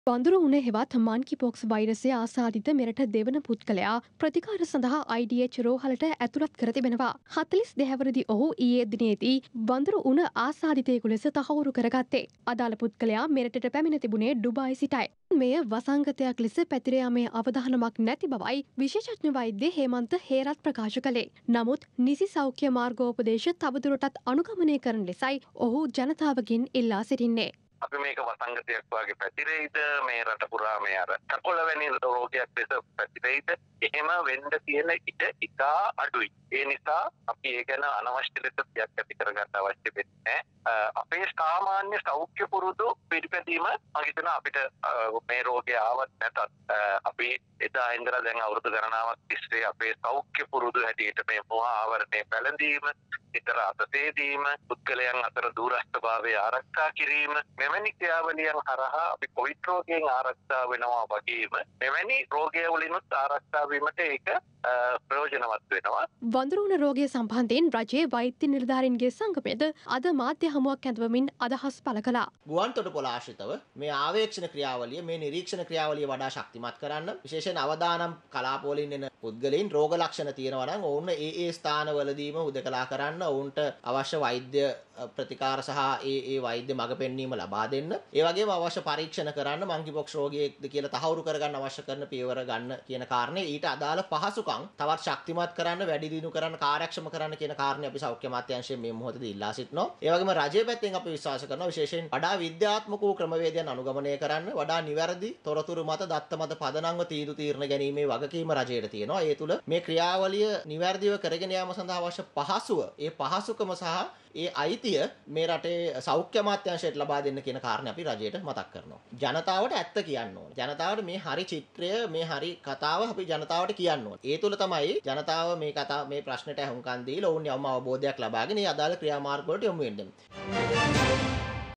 වඳුරු උණ හෙවත් මන්කිපොක්ස් වෛරසය ආසාදිත මෙරට දෙවන පුද්ගලයා ප්‍රතිකාර සඳහා IDH රෝහලට ඇතුළත් කර තිබෙනවා. 42 හැවිරිදි ඔහු ඊයේ දිනේදී වඳුරු උණ ආසාදිතයෙකු ලෙස තහවුරු කරගත්තේ. අදාළ පුද්ගලයා මෙරටට පැමිණ තිබුණේ ඩුබායි සිටයි. මෙය වසංගතයක් ලෙස පැතිර යාමේ අවධානමක් නැති බවයි විශේෂඥ වෛද්‍ය හේමන්ත හේරත් ප්‍රකාශ කළේ. නමුත් නිසි සෞඛ්‍ය මාර්ගෝපදේශ තවදුරටත් අනුගමනය කරන ලෙසයි ඔහු ජනතාවගෙන් ඉල්ලා සිටින්නේ. අපි මේක වසංගතයක් වගේ පැතිරෙයිද මේ රට පුරා මේ අර කකොළ වැනි රෝගයක් ලෙස පැතිරෙයිද එහෙම වෙන්න තියෙන ඉඩ ඉතා අඩුයි. ඒ නිසා අපි ඒ ගැන අනවශ්‍ය ලෙස පියක් ඇති කරගන්න අවශ්‍ය වෙන්නේ අපේ සාමාන්‍ය සෞඛ්‍ය පුරුදු පිළිපැදීම මම හිතනවා අපිට මේ රෝගය ආවත් නැතත් අපි එදා ඉඳලා දැන් අවුරුදු ගණනාවක් තිස්සේ අපේ සෞඛ්‍ය පුරුදු හැටියට මේ මොහා ආවරණය පැළඳීම ඉතර අතතේදීම පුද්ගලයන් අතර දුරස්ථභාවය ආරක්ෂා කිරීම මෙවැනි ක්‍රියාවලියන් හරහා අපි කොවිඩ් රෝගයෙන් ආරක්ෂා වෙනවා වගේම මෙවැනි රෝගය වලිනුත් ආරක්ෂා වීමට ඒක ප්‍රයෝජනවත් වෙනවා. වඳුරු උණ රෝගය සම්බන්ධයෙන් රජයේ වෛද්‍ය නිලධාරීන්ගේ සංගමයද අද මාධ්‍ය හමුවක් ඇඳවමින් අදහස් පළ කළා. ගුවන්තොටුපොළ ආශ්‍රිතව මේ ආවේක්ෂණ ක්‍රියාවලිය මේ නිරීක්ෂණ ක්‍රියාවලිය වඩා ශක්තිමත් කරන්න විශේෂයෙන් අවදානම් කලාපවලින් එන පුද්ගලයන් රෝග ලක්ෂණ තියෙනවා නම් ඔවුන් ඒ ස්ථානවලදීම උදකලා කරන්න ඔවුන්ට අවශ්‍ය වෛද්‍ය ප්‍රතිකාර සහ ඒ වෛද්‍ය මඟ පෙන්වීම ලබා දෙන්න. ඒ වගේම අවශ්‍ය පරීක්ෂණ කරන්න මංකිපොක්ස් රෝගියෙක්ද කියලා තහවුරු කරගන්න අවශ්‍ය කරන පියවර ගන්න කියන කාරණේ ඊට අදාළ පහසුකම් තවත් ශක්තිමත් කරන්න වැඩි දියුණු කරන්න කාර්යක්ෂම කරන්න කියන කාරණේ අපි සෞඛ්‍ය අමාත්‍යාංශයෙන් මේ මොහොතේදී ඉල්ලා සිටිනවා. ඒ වගේම රජයේ පැත්තෙන් අපි විශ්වාස කරනවා විශේෂයෙන් වඩා විද්‍යාත්මක වූ ක්‍රමවේදයන් අනුගමනය කරන්න වඩා නිවැරදි තොරතුරු මත දත්ත මත පදනම්ව තීරණ ගැනීමේ වගකීම රජයට තියෙනවා. ඒ තුල මේ ක්‍රියාවලිය නිවැරදිව කරගෙන යාම සඳහා අවශ්‍ය පහසුව ඒ පහසුකම සහ ඒ අයිතිය මේ රටේ සෞඛ්‍ය අමාත්‍යාංශයට ලබා දෙන්න කියන කාරණේ අපි රජයට මතක් කරනවා. ජනතාවට ඇත්ත කියන්න ඕනේ. ජනතාවට මේ හරි චිත්‍රය මේ හරි කතාව අපි ජනතාවට කියන්න ඕනේ. ඒ තුල තමයි ජනතාව මේ ප්‍රශ්නෙට අහුම්කම් දීලා ඔවුන් යම් අවබෝධයක් ලබාගෙන ඒ අදාළ ක්‍රියාමාර්ග වලට යොමු වෙන්නේ.